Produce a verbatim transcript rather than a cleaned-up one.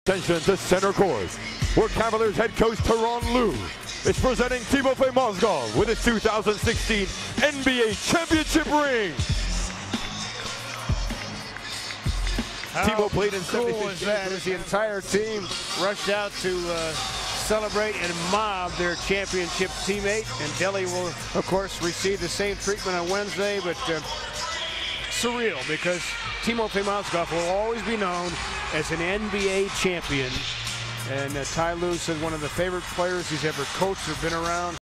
Attention to center court, where Cavaliers head coach Tyronn Lue is presenting Timofey Mozgov with his two thousand sixteen N B A championship ring. How Timo played in cool seventy-six was that as the entire team rushed out to uh, celebrate and mob their championship teammate. And Delhi will, of course, receive the same treatment on Wednesday, but uh, surreal because Timofey Mozgov will always be known as an N B A champion. And uh, Ty Lue said one of the favorite players he's ever coached or been around.